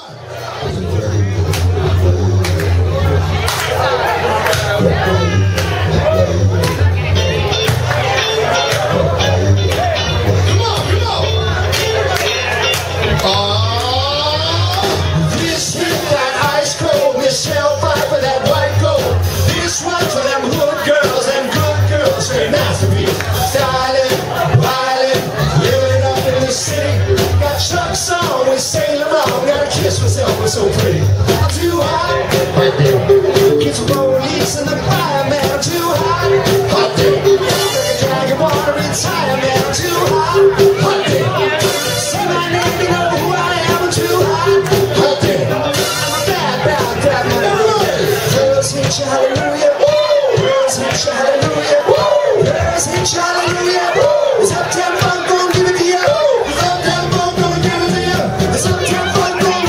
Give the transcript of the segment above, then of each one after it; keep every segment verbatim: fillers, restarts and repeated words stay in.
I'm so pretty. I'm too hot. Get the police and the fireman. I'm too hot. Hot day. I drag your water retire, man. I'm too hot. Hot day. Say my name, you know who I am. I'm too hot. Hot day. I'm a bad, bad, bad man. Girls hit you, hallelujah. Girls hit you, hallelujah. Girls hit you, hallelujah. It's Uptown Funk, gonna give it to you. It's Uptown Funk, gonna give it to you. It's Uptown Funk.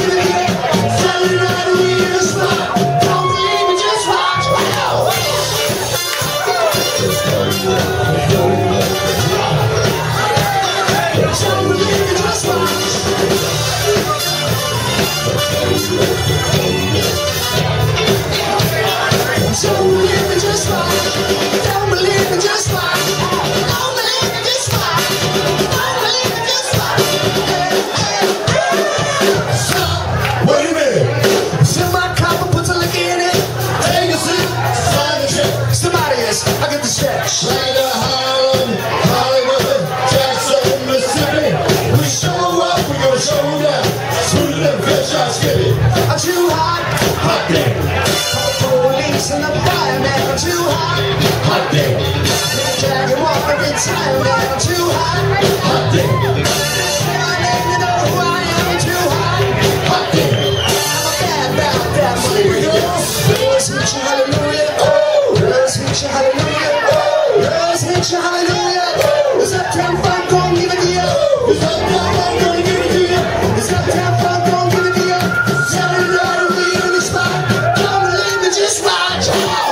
Straight to Harlem, Hollywood, Jackson, Mississippi. We show up, we gonna show down. Sweet little fish, I skip it. I'm too hot. Hot day. Call the police and the fireman. I'm too hot. Hot day. Drag your water retire, man. I'm too hot. Hot day. Say my name, you know who I am. I'm too hot. Hot day. I'm a bad, bad, bad boy. Girls hit you, hallelujah. Girls hit you, hallelujah. Girls hit you, hallelujah. It's Uptown Funk, gon' give it to you. It's Uptown Funk, gonna give it to you. It's Uptown Funk, gon' give it to you. Saturday night, we in the spot. Don't believe me, just watch.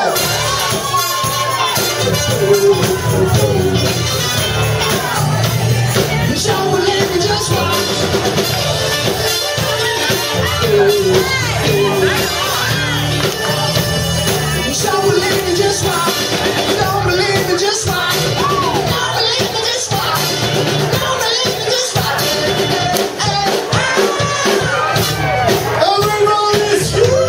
Don't believe me, just watch. Don't believe me, just watch. Don't believe me, just watch. Don't believe me, just watch. Don't believe me, just watch. Everyone is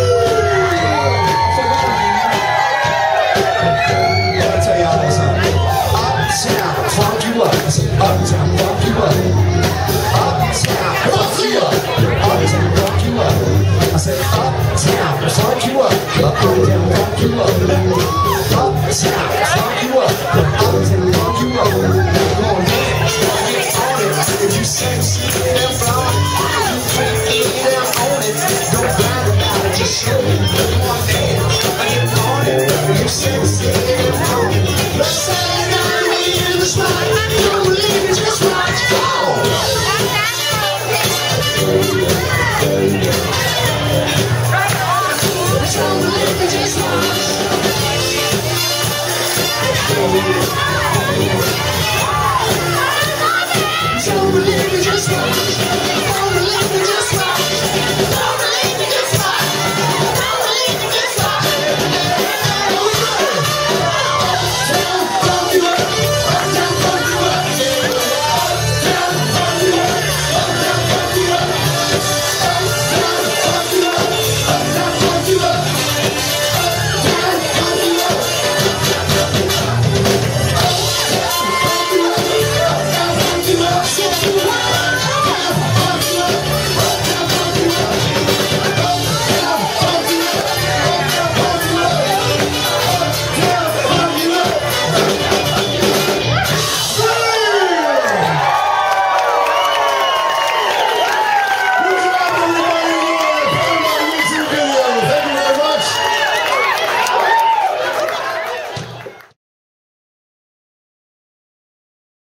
Let me tell y'all this something. Uptown, funk you up. I said Uptown, funk you up. Uptown, funk you up. Uptown, funk you up. I said Uptown, funk you up. Uptown, funk you up. Uptown, funk you up. Uptown, funk you up. Come on, dance, get on it. If you sexy and fly, you freaky and own it. Don't brag about it, just show it. Come on, dance, get on it. If you sexy and own it. Let's say it now, we in the spot. Don't believe it, just watch. Go! Don't believe it, just watch. Don't believe me, just watch.